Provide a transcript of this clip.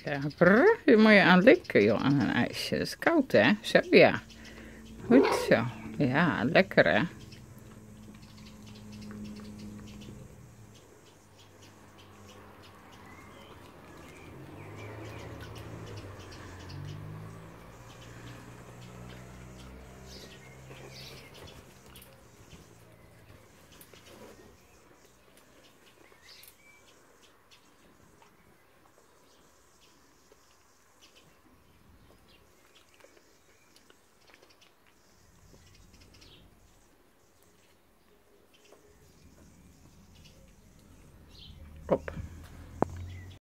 Ja, brr, hier moet je aan likken, joh, aan een ijsje. Dat is koud, hè? Zo, ja. Goed zo. Ja, lekker, hè? Op.